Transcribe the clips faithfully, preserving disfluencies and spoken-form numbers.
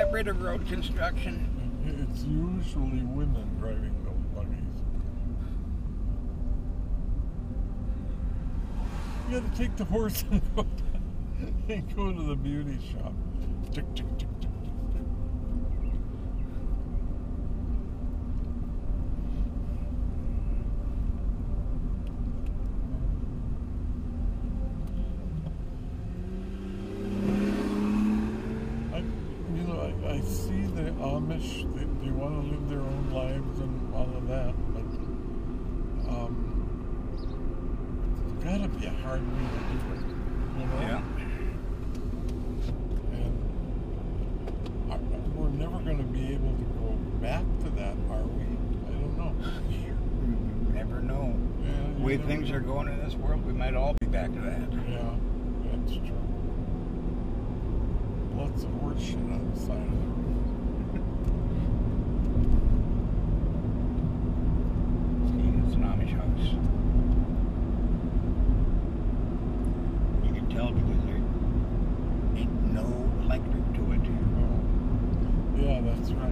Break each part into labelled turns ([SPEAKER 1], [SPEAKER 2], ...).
[SPEAKER 1] got rid of road construction.
[SPEAKER 2] It's usually women driving those buggies. You gotta take the horse and go, and go to the beauty shop. Tick, tick, tick, tick, tick, tick. I, you know, I, I see the Amish. They, they want to live their own lives and all of that, but um, it's gotta be a hard way to do it. You know?
[SPEAKER 1] Yeah.
[SPEAKER 2] And are, we're never going to be able to go back to that, are we? I don't know.
[SPEAKER 1] You never know.
[SPEAKER 2] Yeah,
[SPEAKER 1] The way things are going in this world, we might all be back to that.
[SPEAKER 2] Yeah, that's true. Lots of horse shit on the side of the road.
[SPEAKER 1] See, it's an Amish house. You can tell because there ain't no electric to it.
[SPEAKER 2] Oh. Yeah, that's right.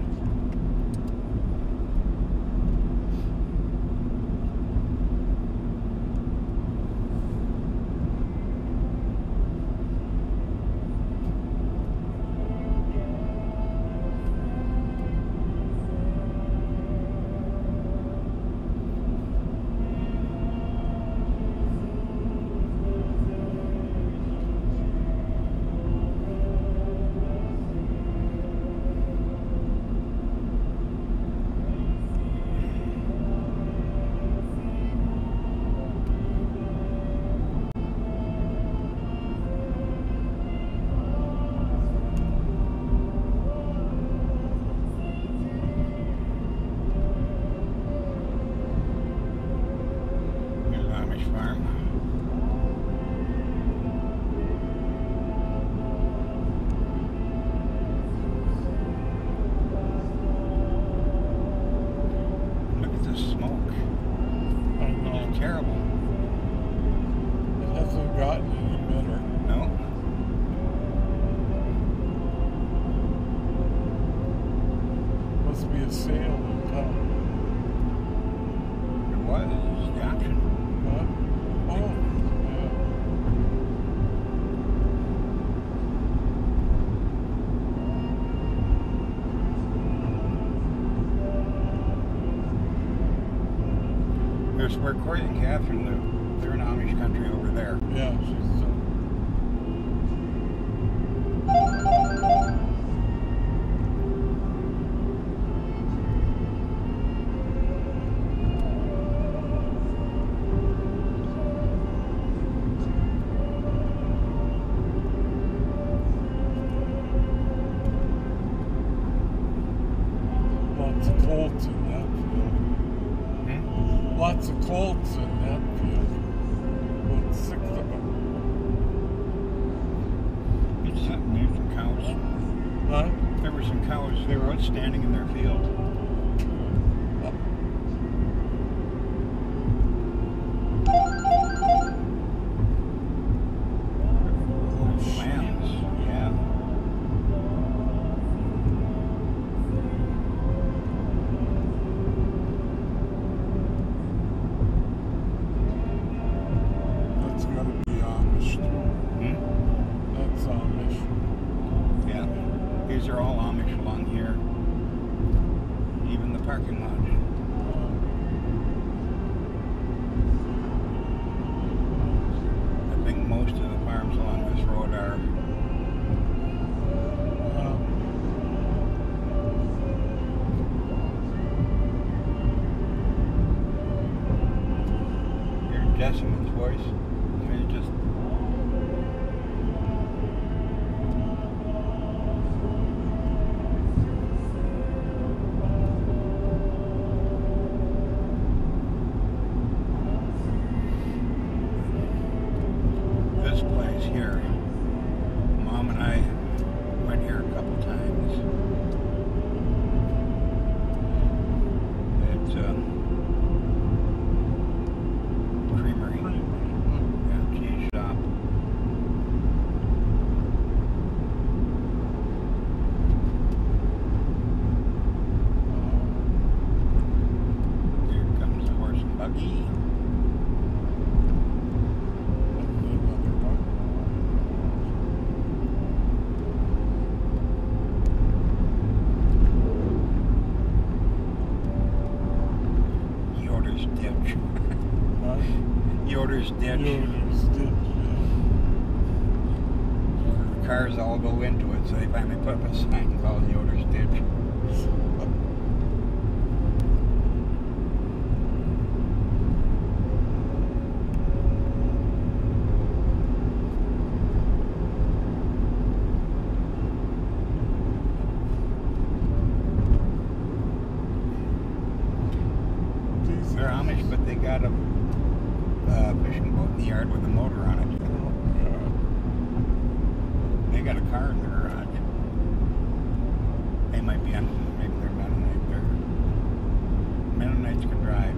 [SPEAKER 1] There's an Amish farm. Look at the smoke.
[SPEAKER 2] I know.
[SPEAKER 1] It's terrible.
[SPEAKER 2] It hasn't gotten any better.
[SPEAKER 1] No?
[SPEAKER 2] Must be a sale in town.
[SPEAKER 1] It was. It's the option.
[SPEAKER 2] Huh? Oh, yeah.
[SPEAKER 1] There's where Corey and Catherine live. They're in Amish country over there.
[SPEAKER 2] Yeah, she's. Uh, lots of colts in that field.
[SPEAKER 1] Hmm?
[SPEAKER 2] Lots of colts in that field. About six of them.
[SPEAKER 1] It's something new from cows.
[SPEAKER 2] Huh?
[SPEAKER 1] There were some cows. They were outstanding in their field. Lambs. Yeah.
[SPEAKER 2] That's gotta be Amish too.
[SPEAKER 1] Hmm?
[SPEAKER 2] That's Amish.
[SPEAKER 1] Yeah. These are all Amish along here. Even the parking lot. I think most of the farms along this road are.
[SPEAKER 2] Uh,
[SPEAKER 1] Hear Jessamine's voice. They just. This place here, Mom and I went here a couple times. It's a creamery, yeah, cheese shop. ditch.
[SPEAKER 2] Yoder's ditch,
[SPEAKER 1] The cars all go into it, so they finally put up a sign called Yoder's Ditch. They're Amish, but they got a uh, fishing boat in the yard with a motor on it. They got a car in the garage. They might be on, maybe they're Mennonite. They're, Mennonites can drive.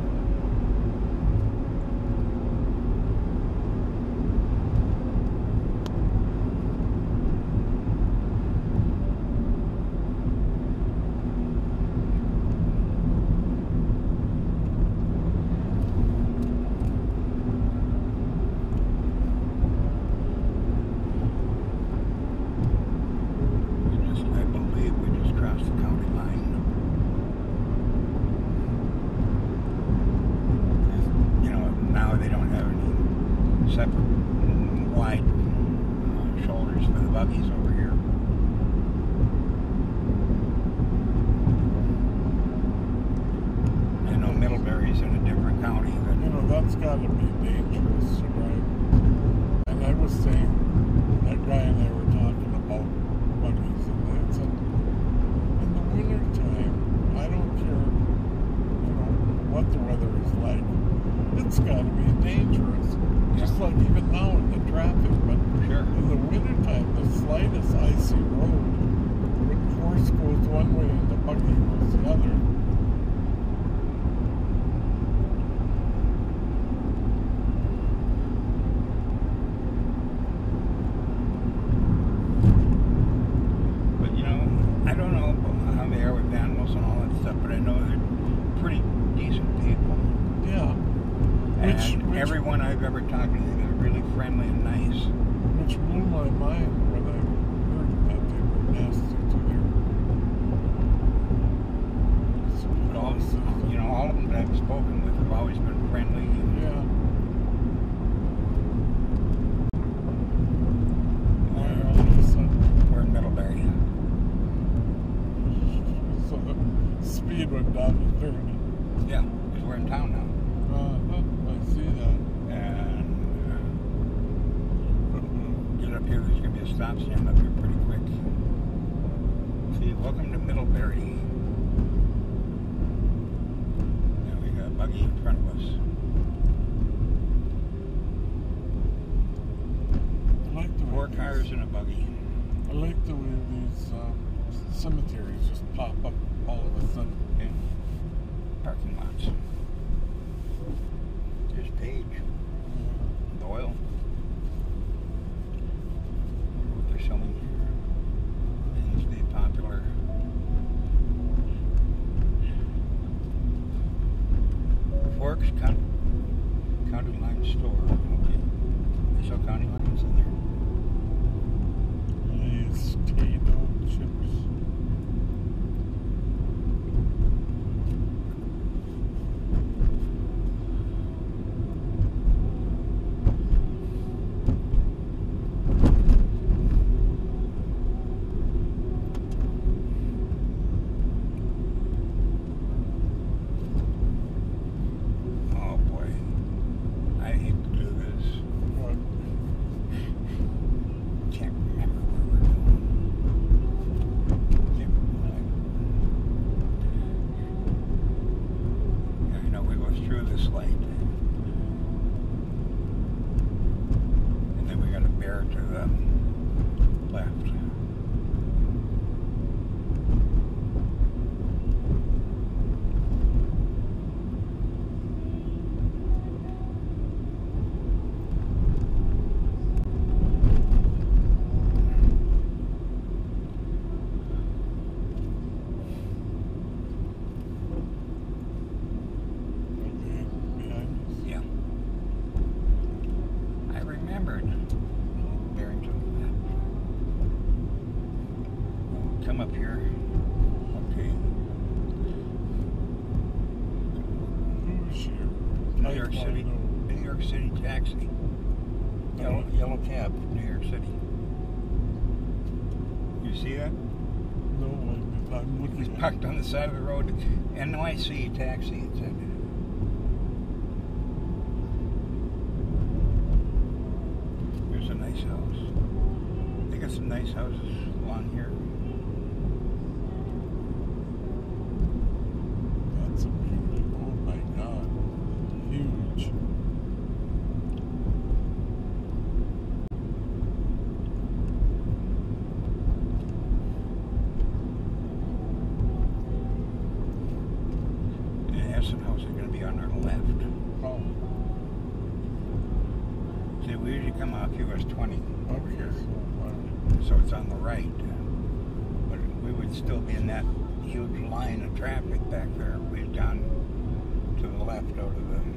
[SPEAKER 1] Separate wide uh, shoulders for the buggies over here. I know Middlebury's in a different county. Than
[SPEAKER 2] You know, that's got to be dangerous, right? And I was saying, that guy and I were talking about buggies, and I said, in the winter time, I don't care, you know, what the weather is like. It's got to be dangerous. Just like even now in the traffic, but
[SPEAKER 1] sure.
[SPEAKER 2] In the wintertime, the slightest icy road, the horse goes one way and the buggy goes the other.
[SPEAKER 1] But you know, I don't know how they are with animals and all that stuff, but I know they're pretty decent people.
[SPEAKER 2] Yeah.
[SPEAKER 1] And
[SPEAKER 2] Which, which,
[SPEAKER 1] everyone I've ever talked to, they're really friendly and nice.
[SPEAKER 2] which blew my mind when I heard that they were nasty to their
[SPEAKER 1] But all, you know, all of them that I've spoken with have always been friendly. And
[SPEAKER 2] yeah.
[SPEAKER 1] We're,
[SPEAKER 2] All of a sudden,
[SPEAKER 1] we're in Middlebury.
[SPEAKER 2] so the speed went down to thirty.
[SPEAKER 1] Yeah, because we're in town now.
[SPEAKER 2] Uh-huh, I see that.
[SPEAKER 1] And uh, get up here, there's going to be a stop sign up here pretty quick. See, welcome to Middlebury. And we got a buggy in front of us.
[SPEAKER 2] I like the way
[SPEAKER 1] Four
[SPEAKER 2] these-
[SPEAKER 1] cars and a buggy.
[SPEAKER 2] I like the way these um, cemeteries just pop up all of a sudden.
[SPEAKER 1] In parking lots. There's Page. Doyle. Wonder what they're selling here. They used to be popular. Forks County, County Line Store. Okay. They sell county lines in there.
[SPEAKER 2] These potato chips.
[SPEAKER 1] Oh boy. I hate to do this.
[SPEAKER 2] What?
[SPEAKER 1] Can't remember where we're going. Can't remember. Yeah, you know, we go through this light. And then we got a bear to the left.
[SPEAKER 2] Okay, behind us.
[SPEAKER 1] Yeah. I remembered. Barrington. Come up here. Okay.
[SPEAKER 2] Who's here?
[SPEAKER 1] New York City. New York City taxi. yellow cab from New York City. You see that?
[SPEAKER 2] No, I, I'm looking
[SPEAKER 1] He's
[SPEAKER 2] at
[SPEAKER 1] parked on the side of the road. N Y C taxi, it said. There's a nice house. They got some nice houses along here.
[SPEAKER 2] That's a beauty. Oh my God. Huge.
[SPEAKER 1] And Essenhaus are going to be on our left.
[SPEAKER 2] Oh,
[SPEAKER 1] See, we usually come off U S twenty over
[SPEAKER 2] okay.
[SPEAKER 1] here,
[SPEAKER 2] So, uh,
[SPEAKER 1] so it's on the right. But we would still be in that huge line of traffic back there. We've gone to the left out of the